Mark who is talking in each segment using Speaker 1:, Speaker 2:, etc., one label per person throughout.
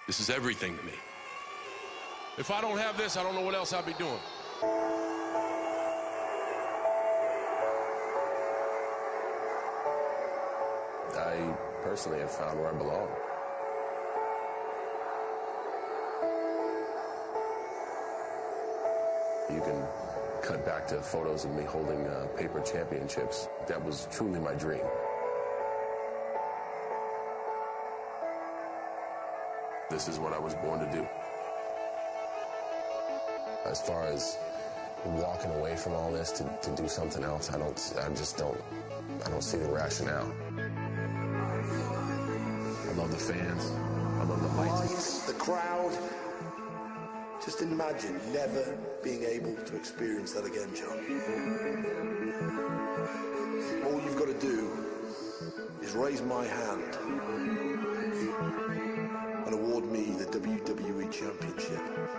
Speaker 1: This is everything to me. If I don't have this, I don't know what else I'll be doing.
Speaker 2: I personally have found where I belong. You can cut back to photos of me holding paper championships. That was truly my dream. This is what I was born to do. As far as walking away from all this to do something else, I don't see the rationale. I love the fans. I love the lights.
Speaker 3: The crowd. Just imagine never being able to experience that again, John. All you've got to do is raise my hand and award me the WWE Championship.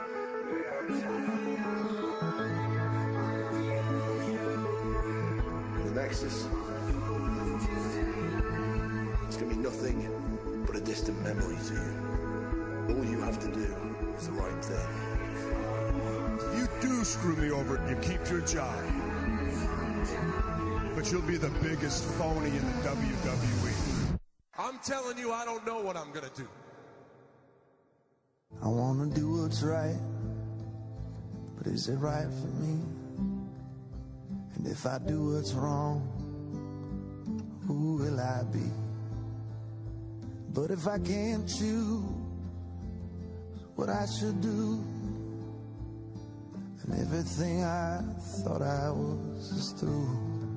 Speaker 3: The Nexus. It's going to be nothing but a distant memory to you. All you have to do is the right thing.
Speaker 4: You do screw me over, you keep your job. But you'll be the biggest phony in the WWE.
Speaker 1: I'm telling you, I don't know what I'm gonna do.
Speaker 5: I wanna do what's right, but is it right for me? And if I do what's wrong, who will I be? But if I can't choose what I should do, and everything I thought I was is through.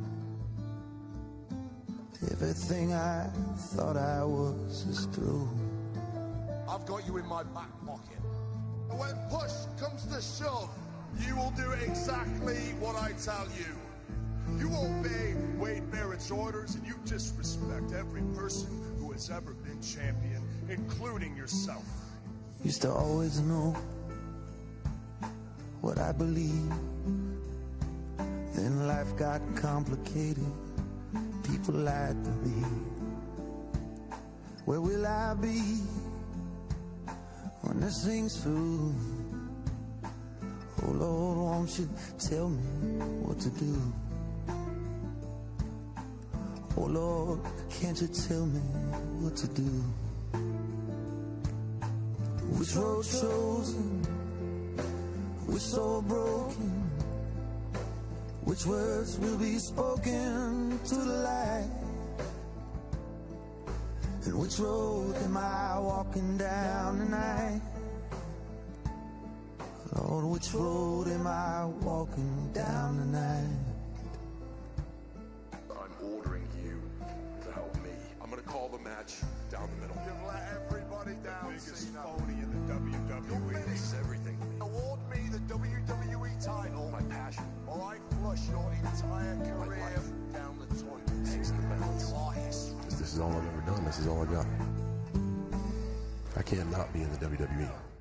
Speaker 5: Everything I thought I was is through.
Speaker 6: I've got you in my back pocket. When push comes to shove, you will do exactly what I tell you. You obey Wade Barrett's orders, and you disrespect every person who has ever been champion, including yourself.
Speaker 5: Used to always know what I believe. Then life got complicated. People lied to me. Where will I be when this thing's through? Oh Lord, won't you tell me what to do? Oh Lord, can't you tell me what to do? Which road chosen? Which soul broken? Which words will be spoken to the light? And which road am I walking down tonight? Lord, which road am I walking down tonight?
Speaker 1: I'm ordering you to help me. I'm gonna call the match down the middle.
Speaker 6: You've let everybody down,
Speaker 4: Biggest
Speaker 6: Cena.
Speaker 4: phony in the WWE.
Speaker 1: This is everything to me.
Speaker 6: Award me the WWE title,
Speaker 1: My passion.
Speaker 6: or I flush your entire career down the toilet.
Speaker 1: Hangs in the balance.
Speaker 6: You are history.
Speaker 2: This is all I've ever done. This is all I got. I can't not be in the WWE.